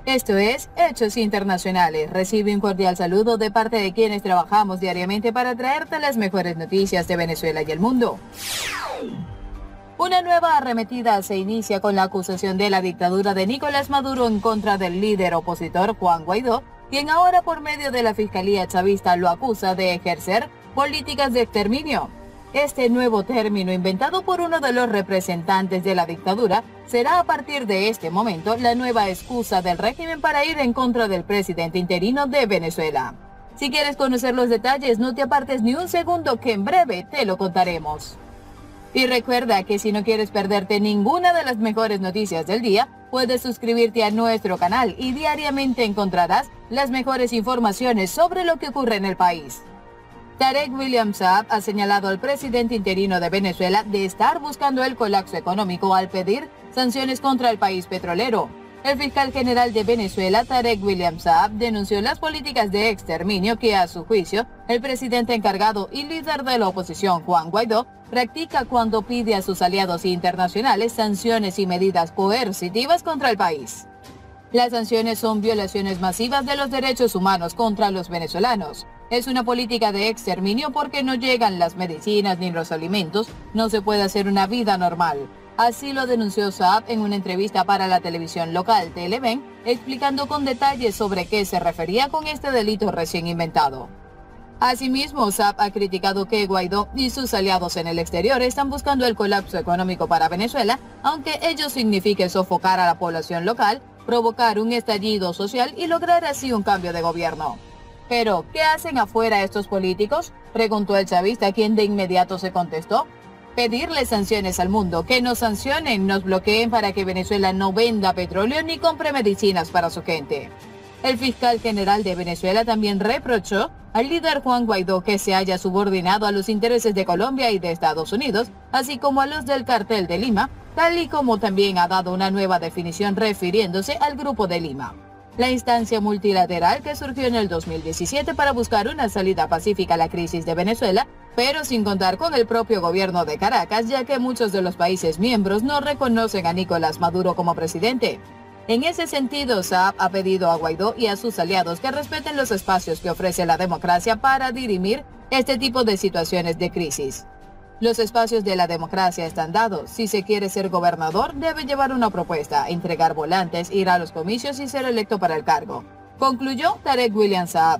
Esto es Hechos Internacionales. Recibe un cordial saludo de parte de quienes trabajamos diariamente para traerte las mejores noticias de Venezuela y el mundo. Una nueva arremetida se inicia con la acusación de la dictadura de Nicolás Maduro en contra del líder opositor Juan Guaidó, quien ahora por medio de la Fiscalía Chavista lo acusa de ejercer políticas de exterminio. Este nuevo término, inventado por uno de los representantes de la dictadura, será a partir de este momento la nueva excusa del régimen para ir en contra del presidente interino de Venezuela. Si quieres conocer los detalles, no te apartes ni un segundo, que en breve te lo contaremos. Y recuerda que si no quieres perderte ninguna de las mejores noticias del día, puedes suscribirte a nuestro canal y diariamente encontrarás las mejores informaciones sobre lo que ocurre en el país. Tarek William Saab ha señalado al presidente interino de Venezuela de estar buscando el colapso económico al pedir sanciones contra el país petrolero. El fiscal general de Venezuela, Tarek William Saab, denunció las políticas de exterminio que, a su juicio, el presidente encargado y líder de la oposición, Juan Guaidó, practica cuando pide a sus aliados internacionales sanciones y medidas coercitivas contra el país. Las sanciones son violaciones masivas de los derechos humanos contra los venezolanos. Es una política de exterminio porque no llegan las medicinas ni los alimentos, no se puede hacer una vida normal. Así lo denunció Saab en una entrevista para la televisión local Televen, explicando con detalles sobre qué se refería con este delito recién inventado. Asimismo, Saab ha criticado que Guaidó y sus aliados en el exterior están buscando el colapso económico para Venezuela, aunque ello signifique sofocar a la población local, provocar un estallido social y lograr así un cambio de gobierno. Pero, ¿qué hacen afuera estos políticos?, preguntó el chavista, quien de inmediato se contestó: pedirle sanciones al mundo, que nos sancionen, nos bloqueen para que Venezuela no venda petróleo ni compre medicinas para su gente. El fiscal general de Venezuela también reprochó al líder Juan Guaidó que se haya subordinado a los intereses de Colombia y de Estados Unidos, así como a los del Cartel de Lima, tal y como también ha dado una nueva definición refiriéndose al Grupo de Lima, la instancia multilateral que surgió en el 2017 para buscar una salida pacífica a la crisis de Venezuela, pero sin contar con el propio gobierno de Caracas, ya que muchos de los países miembros no reconocen a Nicolás Maduro como presidente. En ese sentido, Saab ha pedido a Guaidó y a sus aliados que respeten los espacios que ofrece la democracia para dirimir este tipo de situaciones de crisis. Los espacios de la democracia están dados. Si se quiere ser gobernador, debe llevar una propuesta, entregar volantes, ir a los comicios y ser electo para el cargo, concluyó Tarek William Saab.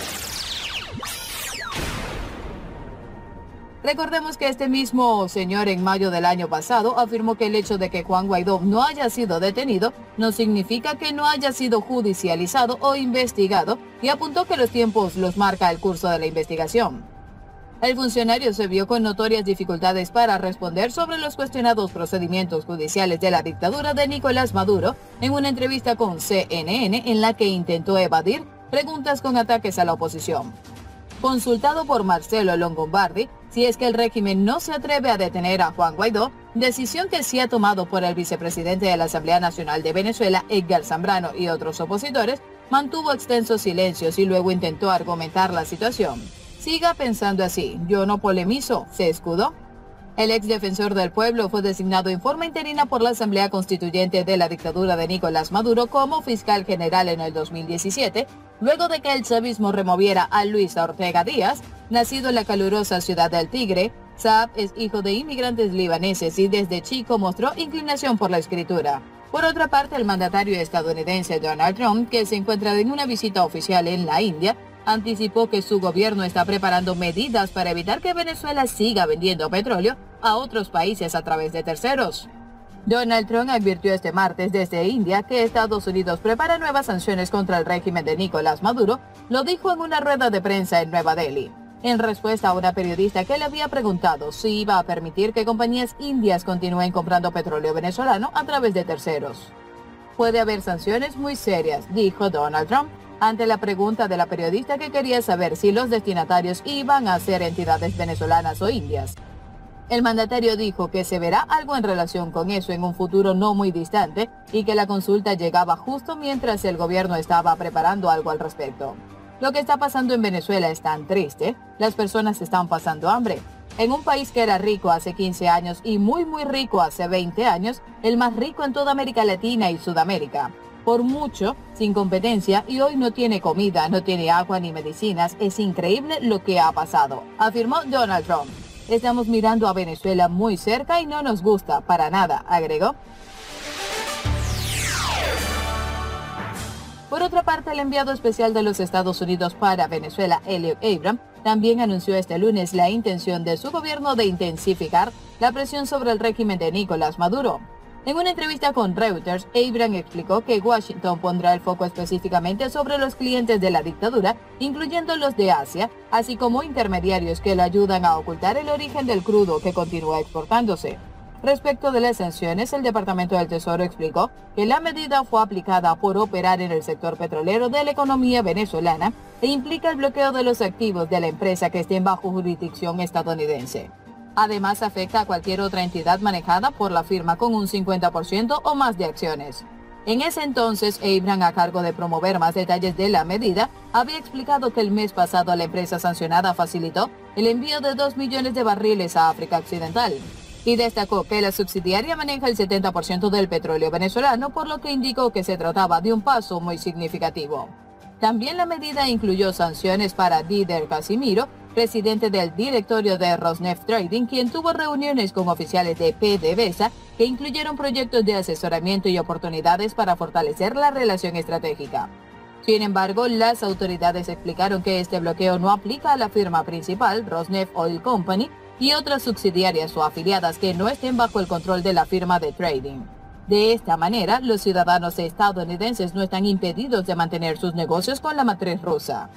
Recordemos que este mismo señor en mayo del año pasado afirmó que el hecho de que Juan Guaidó no haya sido detenido no significa que no haya sido judicializado o investigado, y apuntó que los tiempos los marca el curso de la investigación. El funcionario se vio con notorias dificultades para responder sobre los cuestionados procedimientos judiciales de la dictadura de Nicolás Maduro en una entrevista con CNN, en la que intentó evadir preguntas con ataques a la oposición. Consultado por Marcelo Longobardi si es que el régimen no se atreve a detener a Juan Guaidó, decisión que sí ha tomado por el vicepresidente de la Asamblea Nacional de Venezuela, Edgar Zambrano, y otros opositores, mantuvo extensos silencios y luego intentó argumentar la situación. Siga pensando así, yo no polemizo, se escudó. El ex defensor del pueblo fue designado en forma interina por la Asamblea Constituyente de la dictadura de Nicolás Maduro como fiscal general en el 2017, luego de que el chavismo removiera a Luis Ortega Díaz, nacido en la calurosa ciudad del Tigre. Saab es hijo de inmigrantes libaneses y desde chico mostró inclinación por la escritura. Por otra parte, el mandatario estadounidense Donald Trump, que se encuentra en una visita oficial en la India, anticipó que su gobierno está preparando medidas para evitar que Venezuela siga vendiendo petróleo a otros países a través de terceros. Donald Trump advirtió este martes desde India que Estados Unidos prepara nuevas sanciones contra el régimen de Nicolás Maduro, lo dijo en una rueda de prensa en Nueva Delhi, en respuesta a una periodista que le había preguntado si iba a permitir que compañías indias continúen comprando petróleo venezolano a través de terceros. Puede haber sanciones muy serias, dijo Donald Trump, ante la pregunta de la periodista, que quería saber si los destinatarios iban a ser entidades venezolanas o indias. El mandatario dijo que se verá algo en relación con eso en un futuro no muy distante y que la consulta llegaba justo mientras el gobierno estaba preparando algo al respecto. Lo que está pasando en Venezuela es tan triste, las personas están pasando hambre. En un país que era rico hace 15 años y muy rico hace 20 años, el más rico en toda América Latina y Sudamérica. por mucho, sin competencia, y hoy no tiene comida, no tiene agua ni medicinas. Es increíble lo que ha pasado, afirmó Donald Trump. Estamos mirando a Venezuela muy cerca y no nos gusta para nada, agregó. Por otra parte, el enviado especial de los Estados Unidos para Venezuela, Elliot Abrams, también anunció este lunes la intención de su gobierno de intensificar la presión sobre el régimen de Nicolás Maduro. En una entrevista con Reuters, Abrams explicó que Washington pondrá el foco específicamente sobre los clientes de la dictadura, incluyendo los de Asia, así como intermediarios que le ayudan a ocultar el origen del crudo que continúa exportándose. Respecto de las sanciones, el Departamento del Tesoro explicó que la medida fue aplicada por operar en el sector petrolero de la economía venezolana e implica el bloqueo de los activos de la empresa que estén bajo jurisdicción estadounidense. Además, afecta a cualquier otra entidad manejada por la firma con un 50% o más de acciones. En ese entonces, Abrams, a cargo de promover más detalles de la medida, había explicado que el mes pasado la empresa sancionada facilitó el envío de 2 millones de barriles a África Occidental. Y destacó que la subsidiaria maneja el 70% del petróleo venezolano, por lo que indicó que se trataba de un paso muy significativo. También la medida incluyó sanciones para Didier Casimiro, presidente del directorio de Rosneft Trading, quien tuvo reuniones con oficiales de PDVSA que incluyeron proyectos de asesoramiento y oportunidades para fortalecer la relación estratégica. Sin embargo, las autoridades explicaron que este bloqueo no aplica a la firma principal, Rosneft Oil Company, y otras subsidiarias o afiliadas que no estén bajo el control de la firma de trading. De esta manera, los ciudadanos estadounidenses no están impedidos de mantener sus negocios con la matriz rusa.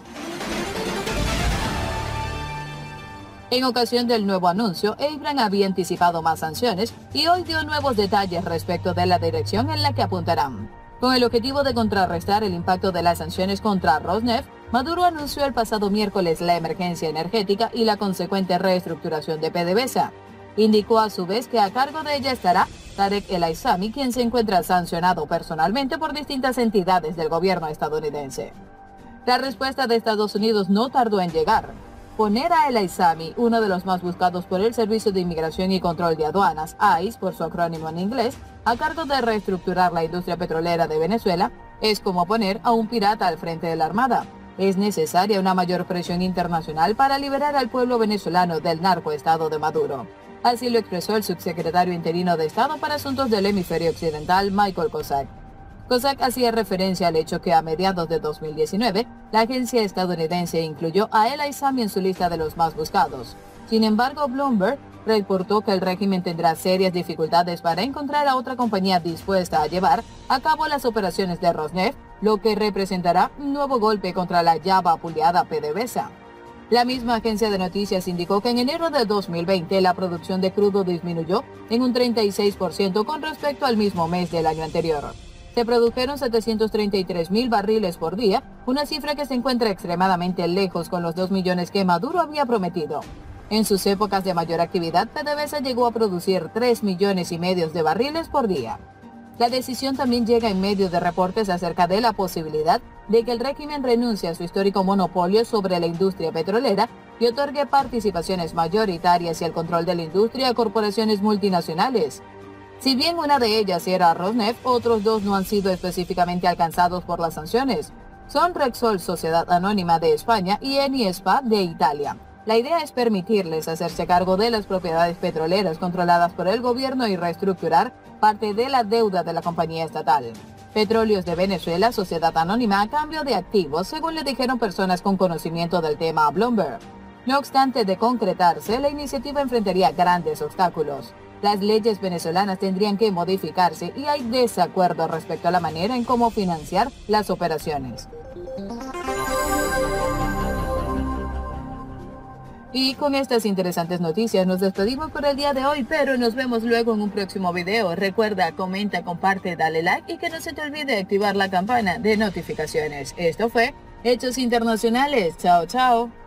En ocasión del nuevo anuncio, Abrams había anticipado más sanciones y hoy dio nuevos detalles respecto de la dirección en la que apuntarán. Con el objetivo de contrarrestar el impacto de las sanciones contra Rosneft, Maduro anunció el pasado miércoles la emergencia energética y la consecuente reestructuración de PDVSA. Indicó a su vez que a cargo de ella estará Tarek El Aissami, quien se encuentra sancionado personalmente por distintas entidades del gobierno estadounidense. La respuesta de Estados Unidos no tardó en llegar. Poner a El Aissami, uno de los más buscados por el Servicio de Inmigración y Control de Aduanas, ICE por su acrónimo en inglés, a cargo de reestructurar la industria petrolera de Venezuela, es como poner a un pirata al frente de la Armada. Es necesaria una mayor presión internacional para liberar al pueblo venezolano del narcoestado de Maduro. Así lo expresó el subsecretario interino de Estado para Asuntos del Hemisferio Occidental, Michael Kozak. Kozak hacía referencia al hecho que a mediados de 2019, la agencia estadounidense incluyó a El Aissami en su lista de los más buscados. Sin embargo, Bloomberg reportó que el régimen tendrá serias dificultades para encontrar a otra compañía dispuesta a llevar a cabo las operaciones de Rosneft, lo que representará un nuevo golpe contra la ya vapuleada PDVSA. La misma agencia de noticias indicó que en enero de 2020 la producción de crudo disminuyó en un 36% con respecto al mismo mes del año anterior. Se produjeron 733.000 barriles por día, una cifra que se encuentra extremadamente lejos con los 2 millones que Maduro había prometido. En sus épocas de mayor actividad, PDVSA llegó a producir 3,5 millones de barriles por día. La decisión también llega en medio de reportes acerca de la posibilidad de que el régimen renuncie a su histórico monopolio sobre la industria petrolera y otorgue participaciones mayoritarias y el control de la industria a corporaciones multinacionales. Si bien una de ellas era Rosneft, otros dos no han sido específicamente alcanzados por las sanciones. Son Repsol, Sociedad Anónima de España, y Eni S.p.A. de Italia. La idea es permitirles hacerse cargo de las propiedades petroleras controladas por el gobierno y reestructurar parte de la deuda de la compañía estatal. Petróleos de Venezuela, Sociedad Anónima, a cambio de activos, según le dijeron personas con conocimiento del tema a Bloomberg. No obstante de concretarse, la iniciativa enfrentaría grandes obstáculos. Las leyes venezolanas tendrían que modificarse y hay desacuerdo respecto a la manera en cómo financiar las operaciones. Y con estas interesantes noticias nos despedimos por el día de hoy, pero nos vemos luego en un próximo video. Recuerda, comenta, comparte, dale like y que no se te olvide activar la campana de notificaciones. Esto fue Hechos Internacionales. Chao, chao.